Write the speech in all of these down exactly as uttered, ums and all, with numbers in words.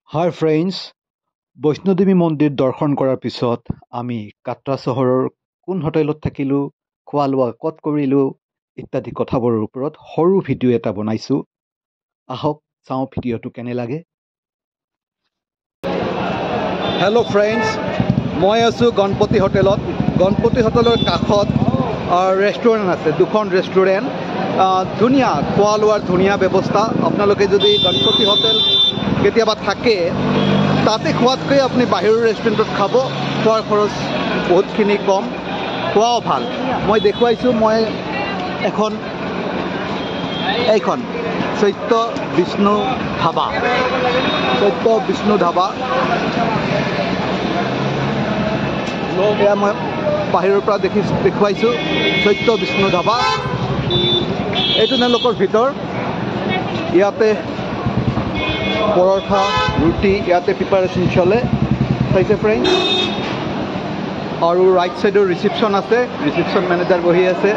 Hi friends, Vaishno Devi মন্দিৰ দৰ্শন কৰাৰ পিছত আমি কাটৰা চহৰৰ কোন হোটেলত থাকিলো, খোৱা লোৱা ক'ত কৰিলো ইত্যাদি কথাবোৰৰ ওপৰত সৰু ভিডিঅ' এটা বনাইছো। আহক চাওঁ ভিডিঅ'টো কেনে লাগে। হেল্ল' ফ্ৰেণ্ডছ, মই আছো গণপতি হোটেলত। গণপতি হোটেলৰ কাষত ৰেষ্টুৰেণ্ট আছে, দুখন ৰেষ্টুৰেণ্ট। ধুনীয়া খোৱা লোৱাৰ ধুনীয়া ব্যৱস্থা। আপোনালোকে যদি গণপতি হোটেল কেতিয়াবা থাকে তাতে খোৱাতকৈ আপুনি বাহিৰৰ ৰেষ্টুৰেণ্টত খাব, খোৱাৰ খৰচ বহুতখিনি কম, খোৱাও ভাল। মই দেখুৱাইছোঁ, মই এখন এইখন চৈত্য বিষ্ণু ধাবা, চৈত্য বিষ্ণু ধাবা এয়া মই বাহিৰৰ পৰা দেখি দেখুৱাইছোঁ। চৈত্য বিষ্ণু ধাবা এইটো তেওঁলোকৰ ভিতৰ। ইয়াতে পৰঠা ৰুটি ইয়াতে প্ৰিপাৰেশ্যন চলে, চাইছে ফ্ৰেণ্ডছ। আৰু ৰাইট ছাইডৰ ৰিচিপশ্যন আছে, ৰিচিপশ্যন মেনেজাৰ বহি আছে।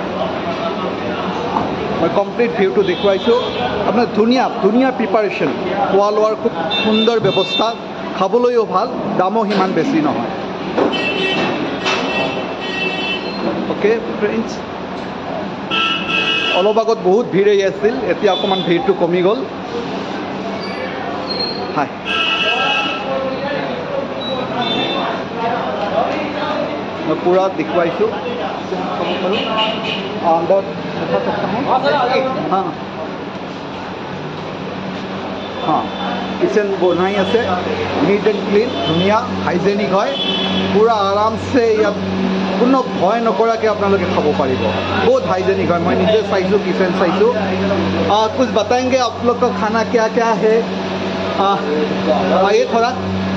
মই কমপ্লিট ভিউটো দেখুৱাইছোঁ। আপোনাৰ ধুনীয়া ধুনীয়া প্ৰিপাৰেশ্যন, খোৱা লোৱাৰ খুব সুন্দৰ ব্যৱস্থা, খাবলৈও ভাল, দামো সিমান বেছি নহয়। অ'কে ফ্ৰেণ্ডছ, অলপ আগত বহুত ভিৰ আহি আছিল, এতিয়া অকণমান ভিৰটো কমি গ'ল। হাই, मैं पूरा दिखवाइसु अंदर हाँ हाँ किचन बनाई आसे, नीट एंड क्लीन, धुनिया हाइजेनिक है, पूरा आराम से इतना কোনো ভয় নকৰাকৈ আপোনালোকে খাব পাৰিব। बहुत हाइजेनिक है, मैं निजे चाहूँ किचन चाहूँ। कुछ बताएंगे आप लोग का खाना क्या क्या है? आइए थोड़ा,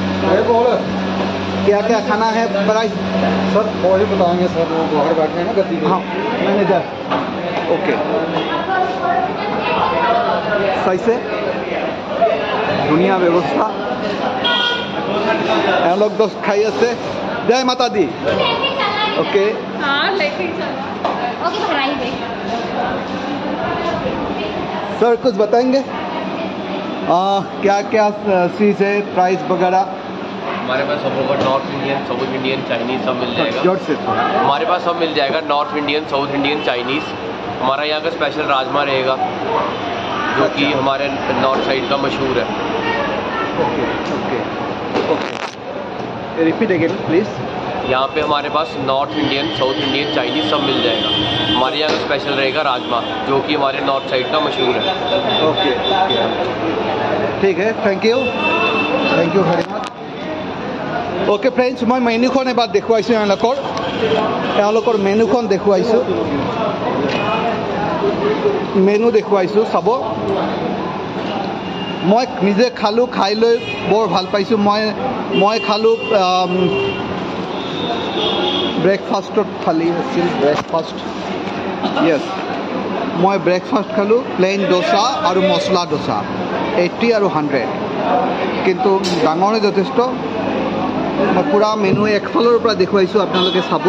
क्या क्या खाना है प्राइस? सर और ही बताएंगे सर, वो बाहर बैठे हैं ना गद्दी पे। हाँ मैनेजर, ओके। सही से धुनिया व्यवस्था, एम लोग दोस्त खाई से। जय माता दी। ओके सर, कुछ बताएंगे आ, क्या क्या चीज़ है, प्राइस वगैरह? हमारे पास सब होगा, North Indian, South Indian, Chinese सब मिल जाएगा। जोर से हमारे पास सब मिल जाएगा, North Indian, South Indian, Chinese. हमारा यहाँ का स्पेशल राजमा रहेगा जो कि हमारे नॉर्थ साइड का मशहूर है। Okay okay okay, repeat again please. यहाँ पे हमारे पास North Indian, South Indian, Chinese सब मिल जाएगा। हमारे यहाँ का स्पेशल रहेगा राजमा जो कि हमारे नॉर्थ साइड का मशहूर है। ओके ठीक है, thank you thank you very much. Okay friends, मैं मेन्यूखन एबार देखुवाइছোঁ, एওঁলোকৰ एওঁলোকৰ मेन्यूखन देखुवाइছোঁ, मेनू देखुवाइছোঁ, चाब। मैं निजे खालू, खाई लै बर ভাল পাইছোঁ। मैं मैं खालू ब्रेकफास्टत थाली আছিল, ब्रेकफास्ट येस, मैं ब्रेकफास्ट खालू प्लेन डोसा और मसला डोसा एट्टी और हंड्रेड, किन्तु डाঙरे যথেষ্ট। मैं पूरा मेनू एकफाলৰ পৰা দেখুৱাইছোঁ, আপোনালোকে চাব।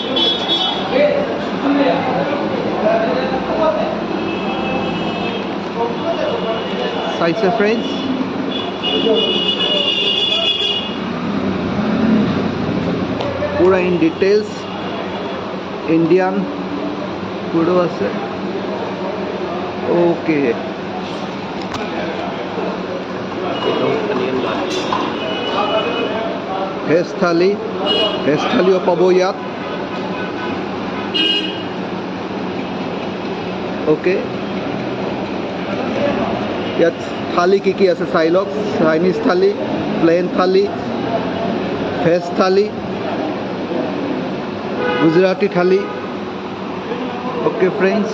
চাইছে ফ্ৰেণ্ডছ, पूरा इन डिटेल्स इंडियन फूडो আছে। ओके ভেজ থালি, ভেজ থালিও পাব ইয়াত। ओके ইয়াত থালি কি কি আছে চাই লওক। Chinese thali, plain thali, veg thali, Gujarati thali. Okay friends,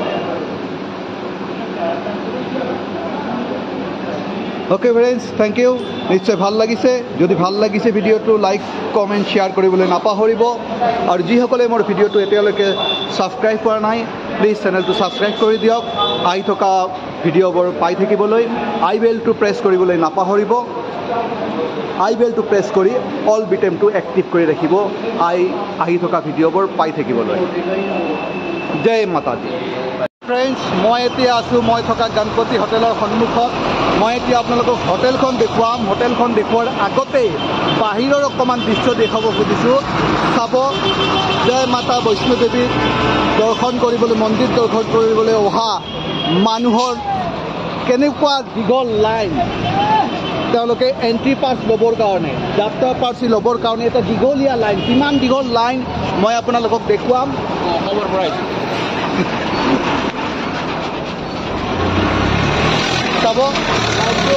okay friends, thank you. निश्चय ভাল লাগিছে, যদি ভাল লাগিছে ভিডিঅ'টো লাইক কমেণ্ট শ্বেয়াৰ কৰিবলৈ নাপাহৰিব। আৰু যিসকলে মোৰ ভিডিঅ'টো এতিয়ালৈকে ছাবস্ক্ৰাইব কৰা নাই, প্লিজ চেনেলটো ছাবস্ক্ৰাইব কৰি দিয়ক। আহি থকা ভিডিঅ'বোৰ পাই থাকিবলৈ আই বেলটো প্ৰেছ কৰিবলৈ নাপাহৰিব। আই বেলটো প্ৰেছ কৰি অল বিটেমটো এক্টিভ কৰি ৰাখিব, আই আহি থকা ভিডিঅ'বোৰ পাই থাকিবলৈ। জয় মাতা দি। ফ্ৰেণ্ডছ, মই এতিয়া আছোঁ মই থকা গণপতি হোটেলৰ সন্মুখত। মই এতিয়া আপোনালোকক হোটেলখন দেখুৱাম। হোটেলখন দেখুৱাৰ আগতেই বাহিৰৰ অকণমান দৃশ্য দেখাব খুজিছোঁ। চাব, জয় মাতা বৈষ্ণোদেৱীক দৰ্শন কৰিবলৈ, মন্দিৰ দৰ্শন কৰিবলৈ অহা মানুহৰ কেনেকুৱা দীঘল লাইন। তেওঁলোকে এণ্ট্ৰি পাছ ল'বৰ কাৰণে, যাত্ৰা পাৰ্চি ল'বৰ কাৰণে এটা দীঘলীয়া লাইন। কিমান দীঘল লাইন মই আপোনালোকক দেখুৱাম। অসমৰ পৰা আহিছোঁ। চাব লাইনটো,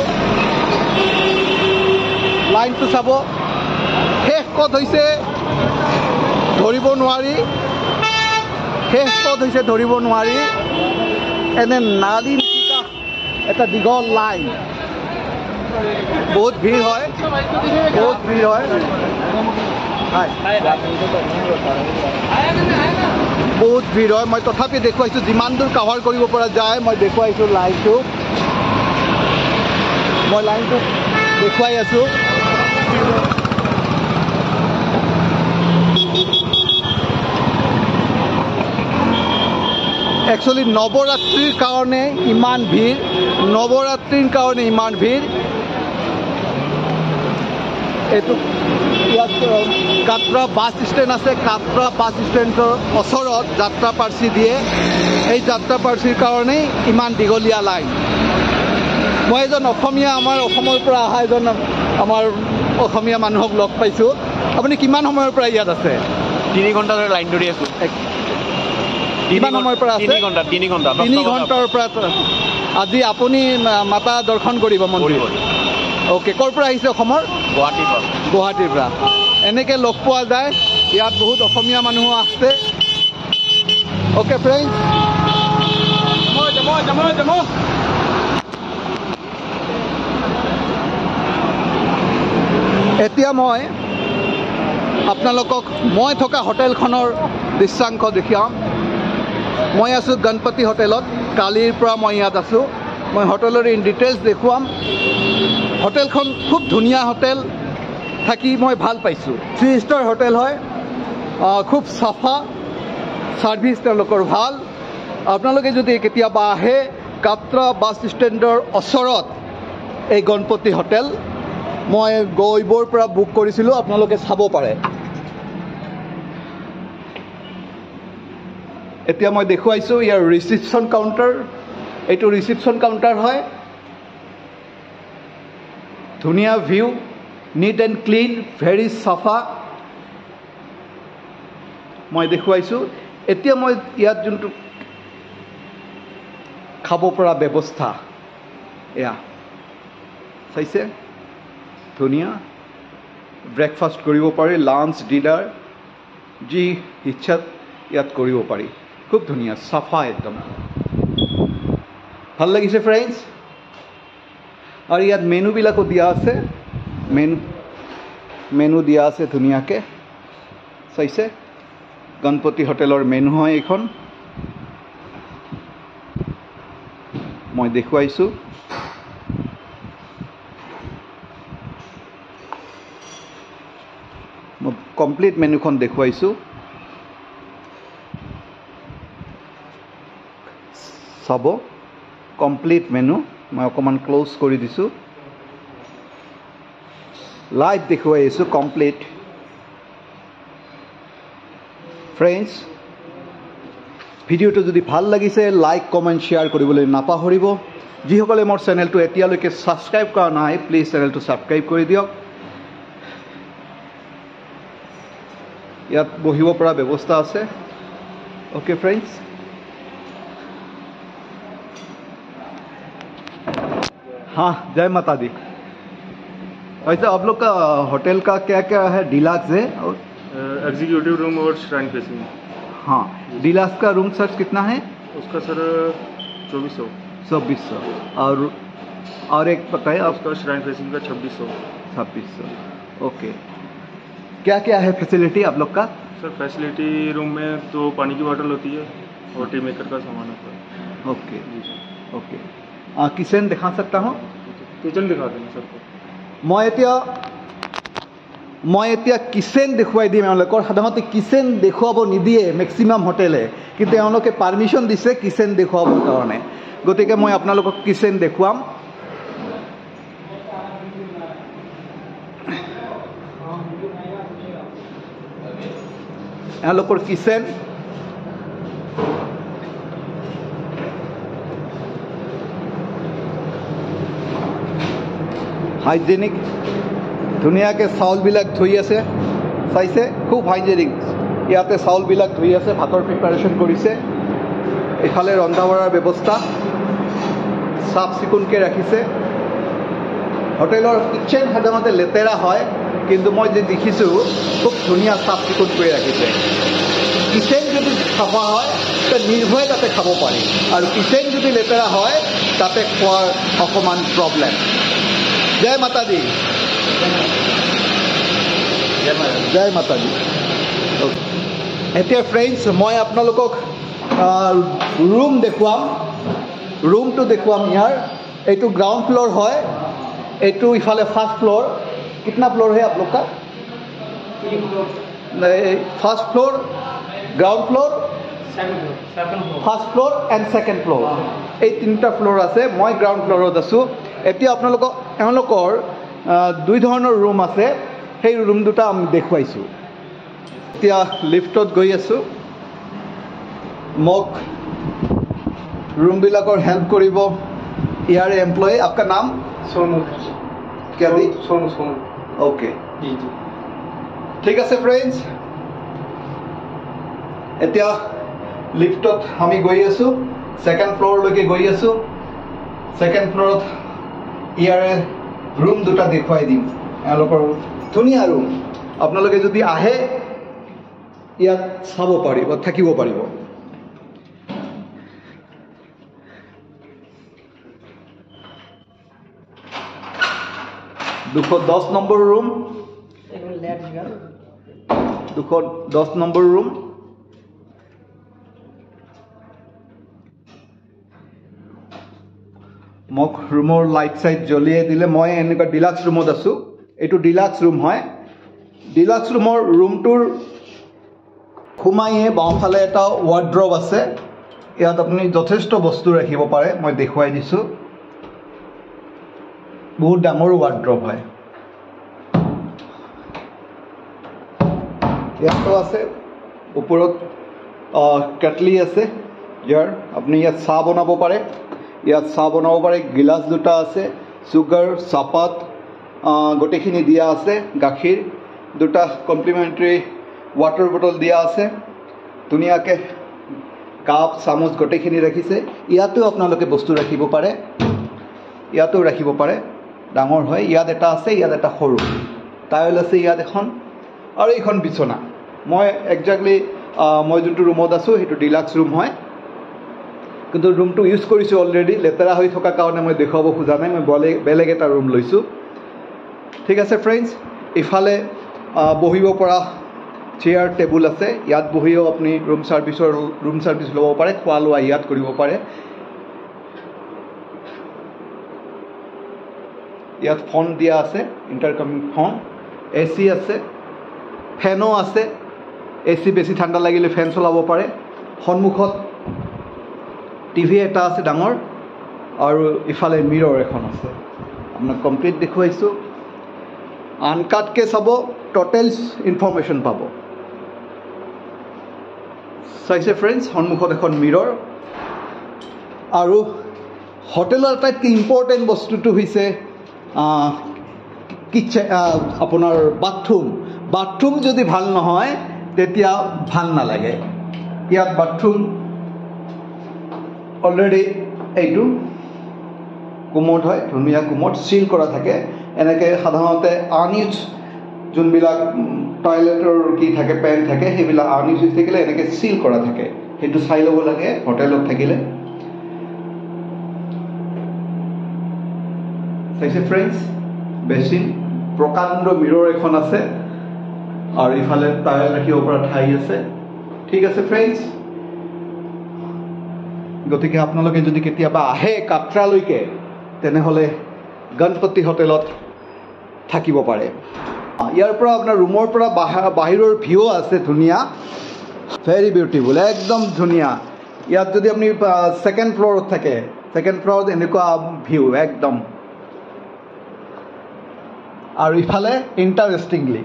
লাইনটো চাব। শেষ ক'ত হৈছে ধৰিব নোৱাৰি, শেষ ক'ত হৈছে ধৰিব নোৱাৰি। এনে নালী নিচিনা এটা দীঘল লাইন। বহুত ভিৰ হয়, বহুত ভিৰ হয়, বহুত ভিৰ হয়। মই তথাপি দেখুৱাইছোঁ, যিমান দূৰ কাভাৰ কৰিব পৰা যায় মই দেখুৱাইছোঁ লাইনটো। মই লাইনটো দেখুৱাই আছোঁ। একচুৱেলি নৱৰাত্ৰিৰ কাৰণে ইমান ভিৰ, নৱৰাত্ৰিৰ কাৰণে ইমান ভিৰ। এইটো ইয়াত কাটৰা বাছ ষ্টেণ্ড আছে। কাটৰা বাছ ষ্টেণ্ডৰ ওচৰত যাত্ৰা পাৰ্চি দিয়ে। এই যাত্ৰা পাৰ্চিৰ কাৰণেই ইমান দীঘলীয়া লাইন। মই এজন অসমীয়া, আমাৰ অসমৰ পৰা অহা এজন আমাৰ অসমীয়া মানুহক লগ পাইছোঁ। আপুনি কিমান সময়ৰ পৰা ইয়াত আছে? তিনি ঘণ্টা ধৰি লাইন ধৰি আছোঁ। কিমান সময়ৰ পৰা আছে? তিনি ঘণ্টা তিনি ঘণ্টা তিনি ঘণ্টাৰ পৰা। আজি আপুনি মাতা দৰ্শন কৰিব মন্দিৰ? অ'কে। ক'ৰ পৰা আহিছে? অসমৰ গুৱাহাটীৰ পৰা। গুৱাহাটীৰ পৰা। এনেকৈ লগ পোৱা যায়। ইয়াত বহুত অসমীয়া মানুহো আছে। অ'কে ফ্ৰেণ্ডছ, এতিয়া মই আপোনালোকক মই থকা হোটেলখনৰ দৃশ্যাংশ দেখুৱাম। মই আছোঁ গণপতি হোটেলত। কালিৰ পৰা মই ইয়াত আছোঁ। মই হোটেলৰ ইন ডিটেইলছ দেখুৱাম। হোটেলখন খুব ধুনীয়া হোটেল, থাকি মই ভাল পাইছোঁ। থ্ৰী ষ্টাৰ হোটেল হয়, খুব চাফা, ছাৰ্ভিচ তেওঁলোকৰ ভাল। আপোনালোকে যদি কেতিয়াবা আহে, কাটৰা বাছ ষ্টেণ্ডৰ ওচৰত এই গণপতি হোটেল, মই গইবৰ পৰা বুক কৰিছিলোঁ, আপোনালোকে চাব পাৰে। এতিয়া মই দেখুৱাইছোঁ ইয়াৰ ৰিচিপশ্যন কাউণ্টাৰ। এইটো ৰিচিপশ্যন কাউণ্টাৰ হয়। ধুনীয়া view, neat and clean, very চাফা মই দেখুৱাইছোঁ। এতিয়া মই ইয়াত যোনটো খাব পৰা ব্যৱস্থা, এয়া চাইছে, ধুনীয়া। ব্ৰেকফাষ্ট কৰিব পাৰি, লাঞ্চ, ডিনাৰ, যি ইচ্ছা ইয়াত কৰিব পাৰি। খুব ধুনীয়া, চাফা একদম। ভাল লাগিছে ফ্ৰেণ্ডছ। আৰু ইয়াত মেনুবিলাকো দিয়া আছে। মেনু মেনু দিয়া আছে ধুনীয়াকৈ, চাইছে। গণপতি হোটেলৰ মেনু হয় এইখন, মই দেখুৱাইছোঁ। মই কমপ্লিট মেনুখন দেখুৱাইছোঁ। চাব, কমপ্লিট মেনু। মই অকণমান ক্ল'জ কৰি দিছোঁ, লাইভ দেখুৱাই আছোঁ কমপ্লিট। ফ্ৰেণ্ডছ, ভিডিঅ'টো যদি ভাল লাগিছে, লাইক, কমেণ্ট, শ্বেয়াৰ কৰিবলৈ নাপাহৰিব। যিসকলে মোৰ চেনেলটো এতিয়ালৈকে ছাবস্ক্ৰাইব কৰা নাই, প্লিজ চেনেলটো ছাবস্ক্ৰাইব কৰি দিয়ক। ইয়াত বহিব পৰা ব্যৱস্থা আছে। অ'কে ফ্ৰেণ্ডছ, हाँ जय माता दी। वैसे आप लोग का होटल का क्या क्या है? डिलक्स है और एग्जीक्यूटिव रूम और श्राइन फेसिंग। हाँ, डिलक्स का रूम सर कितना है? उसका सर चौबीस सौ चौबीस सौ और और एक बताइए आप। उसका श्राइन फेसिंग का छब्बीस सौ छब्बीस सौ ओके। क्या क्या है फैसिलिटी आप लोग का? सर फैसिलिटी रूम में तो पानी की बॉटल होती है और टी मेकर का सामान होता है। Okay okay. किचन दिखा सकता हूँ? किचन दिखा देंगे सर को। मैं এতিয়া মই এতিয়া কিচেন দেখুৱাই দিম এওঁলোকৰ সাধাৰণতে কিচেন দেখুৱাব নিদিয়ে মেক্সিমাম হোটেলে কিন্তু এওঁলোকে পাৰ্মিশ্যন দিছে কিচেন দেখুৱাবৰ কাৰণে গতিকে মই আপোনালোকক কিচেন দেখুৱাম এওঁলোকৰ কিচেন হাইজেনিক ধুনীয়াকৈ চাউলবিলাক ধুই আছে চাইছে খুব হাইজেনিক ইয়াতে চাউলবিলাক ধুই আছে ভাতৰ প্ৰিপাৰেশ্যন কৰিছে এফালে ৰন্ধা বঢ়াৰ ব্যৱস্থা চাফ চিকুণকৈ ৰাখিছে হোটেলৰ কিচেন সাধাৰণতে লেতেৰা হয় কিন্তু মই যে দেখিছোঁ খুব ধুনীয়া চাফ চিকুণ কৰি ৰাখিছে কিচেন যদি চাফা হয় তে নিৰ্ভয়ে তাতে খাব পাৰি আৰু কিচেন যদি লেতেৰা হয় তাতে খোৱাৰ অকণমান প্ৰব্লেম জয় মাতা দি জয় মাতা দি এতিয়া ফ্ৰেণ্ডছ মই আপোনালোকক ৰুম দেখুৱাম ৰুমটো দেখুৱাম ইয়াৰ এইটো গ্ৰাউণ্ড ফ্ল'ৰ হয় এইটো ইফালে ফাৰ্ষ্ট ফ্ল'ৰ कितना फ्लोर है आप लोग का first floor ground floor first floor and second floor এই তিনিটা ফ্লোৰ আছে মই গ্ৰাউণ্ড ফ্লোৰত আছোঁ এতিয়া আপোনালোকক এওঁলোকৰ দুই ধৰণৰ ৰুম আছে সেই ৰুম দুটা আমি দেখুৱাইছোঁ এতিয়া লিফ্টত গৈ আছোঁ মোক ৰুমবিলাকৰ হেল্প কৰিব ইয়াৰ এমপ্লয়ী আপোনাৰ নাম सोनू क्या दी सोनू सोनू ओके जी जी ঠিক আছে ফ্ৰেণ্ডছ এতিয়া লিফ্টত আমি গৈ আছোঁ ছেকেণ্ড ফ্ল'ৰলৈকে গৈ আছোঁ ছেকেণ্ড ফ্ল'ৰত ইয়াৰে ৰুম দুটা দেখুৱাই দিম এওঁলোকৰ ধুনীয়া ৰুম আপোনালোকে যদি আহে ইয়াত চাব পাৰিব থাকিব পাৰিব দুশ দহ নম্বৰ ৰুম দুশ দহ নম্বৰ ৰুম মোক ৰুমৰ লাইট চাইট জ্বলিয়াই দিলে মই এনেকুৱা ডিলাক্স ৰুমত আছোঁ এইটো ডিলাক্স ৰুম হয় ডিলাক্স ৰুমৰ ৰুমটোৰ সোমাইয়ে বাওঁফালে এটা ৱাৰ্ড্ৰব আছে ইয়াত আপুনি যথেষ্ট বস্তু ৰাখিব পাৰে মই দেখুৱাই দিছোঁ বহুত ডাঙৰ ৱাৰ্ড্ৰব হয় ইয়াতো আছে ওপৰত কেটলি আছে ইয়াৰ আপুনি ইয়াত চাহ বনাব পাৰে ইয়াত চাহ বনাব পাৰে গিলাচ দুটা আছে চুগাৰ চাহপাত গোটেইখিনি দিয়া আছে গাখীৰ দুটা কমপ্লিমেণ্টাৰী ৱাটাৰ বটল দিয়া আছে ধুনীয়াকৈ কাপ চামুচ গোটেইখিনি ৰাখিছে ইয়াতো আপোনালোকে বস্তু ৰাখিব পাৰে ইয়াতো ৰাখিব পাৰে ডাঙৰ হয় ইয়াত এটা আছে ইয়াত এটা সৰু টাইল আছে ইয়াত এখন আৰু এইখন বিচনা মই একজেক্টলি মই যোনটো ৰুমত আছোঁ সেইটো ডিলাক্স ৰুম হয় কিন্তু ৰুমটো ইউজ কৰিছোঁ অলৰেডি লেতেৰা হৈ থকা কাৰণে মই দেখুৱাব খোজা নাই মই বেলেগ বেলেগ এটা ৰুম লৈছোঁ ঠিক আছে ফ্ৰেণ্ডছ ইফালে বহিব পৰা চেয়াৰ টেবুল আছে ইয়াত বহিও আপুনি ৰুম ছাৰ্ভিচৰ ৰুম ছাৰ্ভিচ ল'ব পাৰে খোৱা লোৱা ইয়াত কৰিব পাৰে ইয়াত ফোন দিয়া আছে ইণ্টাৰকামিং ফোন এ চি আছে ফেনো আছে এ চি বেছি ঠাণ্ডা লাগিলে ফেন চলাব পাৰে সন্মুখত টিভি এটা আছে ডাঙৰ আৰু ইফালে মিৰৰ এখন আছে আপোনাক কমপ্লিট দেখুৱাইছোঁ আনকাটকৈ চাব টোটেল ইনফৰ্মেশ্যন পাব চাইছে ফ্ৰেণ্ডছ সন্মুখত এখন মিৰৰ আৰু হোটেলৰ আটাইতকৈ ইম্পৰ্টেণ্ট বস্তুটো হৈছে কিচেন আপোনাৰ বাথৰুম বাথৰুম যদি ভাল নহয় তেতিয়া ভাল নালাগে ইয়াত বাথৰুম অলৰেডি এইটো কোমোড হয় ধুনীয়া কোমোড চিল কৰা থাকে এনেকৈ সাধাৰণতে আনইউজ যোনবিলাক টয়লেটৰ কি থাকে পেন থাকে সেইবিলাক আনইউজ হৈ থাকিলে এনেকৈ চিল কৰা থাকে সেইটো চাই ল'ব লাগে হোটেলত থাকিলে চাইছে ফ্ৰেণ্ডছ বেচিন প্ৰকাণ্ড মিৰৰ এখন আছে আৰু ইফালে টাৱেল ৰাখিব পৰা ঠাই আছে ঠিক আছে ফ্ৰেণ্ডছ গতিকে আপোনালোকে যদি কেতিয়াবা আহে কাটৰালৈকে তেনেহ'লে গণপতি হোটেলত থাকিব পাৰে ইয়াৰ পৰা আপোনাৰ ৰুমৰ পৰা বাহিৰৰ ভিউ আছে ধুনীয়া, ভেৰি বিউটিফুল, একদম ধুনীয়া। ইয়াত যদি আপুনি ছেকেণ্ড ফ্ল'ৰত থাকে, ছেকেণ্ড ফ্ল'ৰত এনেকুৱা ভিউ একদম। আৰু ইফালে ইণ্টাৰেষ্টিংলি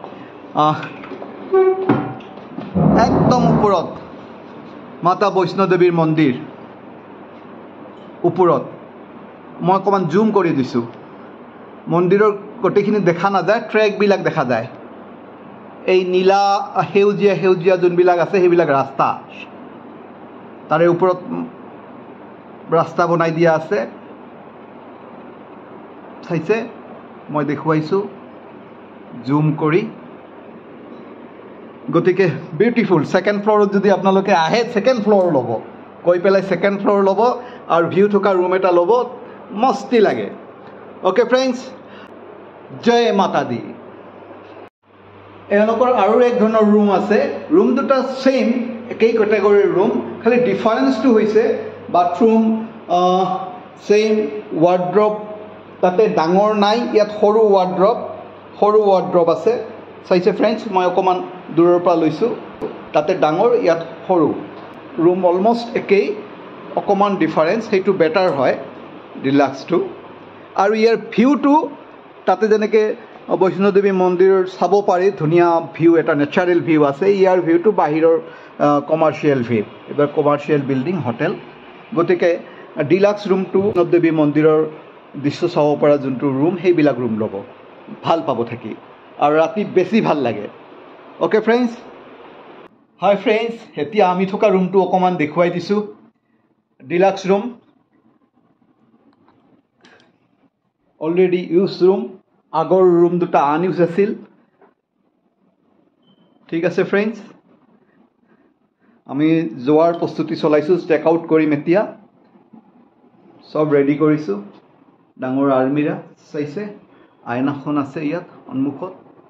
একদম ওপৰত মাতা বৈষ্ণোদেৱীৰ মন্দিৰ ওপৰত। মই অকণমান জুম কৰি দিছোঁ, মন্দিৰৰ গোটেইখিনি দেখা নাযায়, ট্ৰেকবিলাক দেখা যায়। এই নীলা সেউজীয়া সেউজীয়া যোনবিলাক আছে সেইবিলাক ৰাস্তা, তাৰে ওপৰত ৰাস্তা বনাই দিয়া আছে, চাইছে? মই দেখুৱাইছোঁ জুম কৰি। গতিকে বিউটিফুল। ছেকেণ্ড ফ্ল'ৰত যদি আপোনালোকে আহে, ছেকেণ্ড ফ্ল'ৰ ল'ব, গৈ পেলাই ছেকেণ্ড ফ্ল'ৰ ল'ব আৰু ভিউ থকা ৰুম এটা ল'ব, মস্তি লাগে। অ'কে ফ্ৰেণ্ডছ, জয় মাতা দি। এওঁলোকৰ আৰু এক ধৰণৰ ৰুম আছে। ৰুম দুটা ছেইম, একেই কেটেগৰীৰ ৰুম, খালি ডিফাৰেঞ্চটো হৈছে বাথৰুম ছেইম, ৱাৰ্ড্ৰব তাতে ডাঙৰ নাই, ইয়াত সৰু ৱাৰ্ড্ৰব, সৰু ৱাৰ্ড্ৰব আছে। চাইছে ফ্ৰেণ্ডছ? মই অকণমান দূৰৰ পৰা লৈছোঁ, তাতে ডাঙৰ, ইয়াত সৰু। ৰুম অলমষ্ট একেই, অকণমান ডিফাৰেঞ্চ, সেইটো বেটাৰ হয় ডিলাক্সটো। আৰু ইয়াৰ ভিউটো তাতে যেনেকৈ বৈষ্ণোদেৱী মন্দিৰ চাব পাৰি, ধুনীয়া ভিউ এটা, নেচাৰেল ভিউ আছে। ইয়াৰ ভিউটো বাহিৰৰ কমাৰ্চিয়েল ভিউ, এইবাৰ কমাৰ্চিয়েল বিল্ডিং, হোটেল। গতিকে ডিলাক্স ৰুমটো বৈষ্ণোদেৱী মন্দিৰৰ দৃশ্য চাব পৰা যোনটো ৰুম, সেইবিলাক ৰুম ল'ব, ভাল পাব থাকি, আৰু ৰাতি বেছি ভাল লাগে। অ'কে ফ্ৰেণ্ডছ, হাই ফ্ৰেণ্ডছ, এতিয়া আমি থকা ৰুমটো অকণমান দেখুৱাই দিছোঁ। Deluxe room, already use room, আগৰ ৰুম দুটা আনইউজ আছিল। ঠিক আছে ফ্ৰেণ্ডছ, আমি যোৱাৰ প্ৰস্তুতি চলাইছোঁ, চেক আউট কৰিম এতিয়া। চব ৰেডি কৰিছোঁ। ডাঙৰ আলমিৰা চাইছে, আইনাখন আছে ইয়াত সন্মুখত।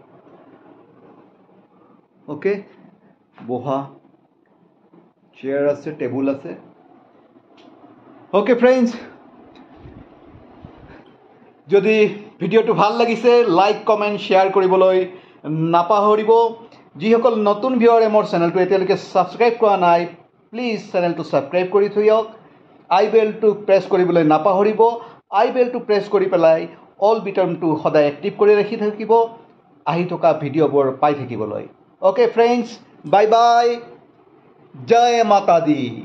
অ'কে, বহা চেয়াৰ আছে, টেবুল আছে। অ'কে ফ্ৰেণ্ডছ, যদি ভিডিঅ'টো ভাল লাগিছে, লাইক কমেণ্ট শ্বেয়াৰ কৰিবলৈ নাপাহৰিব। যিসকল নতুন ভিউৱাৰে মোৰ চেনেলটো এতিয়ালৈকে ছাবস্ক্ৰাইব কৰা নাই, প্লিজ চেনেলটো ছাবস্ক্ৰাইব কৰি থওক। আই বেলটো প্ৰেছ কৰিবলৈ নাপাহৰিব। আই বেলটো প্ৰেছ কৰি পেলাই অল বিটনটো সদায় এক্টিভ কৰি ৰাখি থাকিব, আহি থকা ভিডিঅ'বোৰ পাই থাকিবলৈ। অ'কে ফ্ৰেণ্ডছ, বাই বাই, জয় মাতা দি।